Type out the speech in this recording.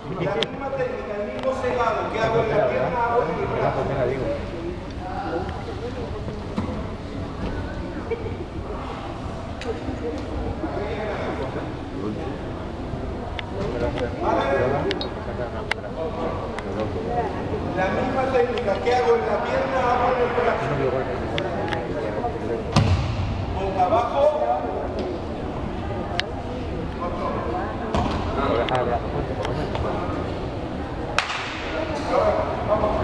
La misma técnica, el mismo cegado que hago en la pierna, hago en el brazo. La misma técnica que hago en la pierna, hago en el brazo. Boca abajo. Vamos.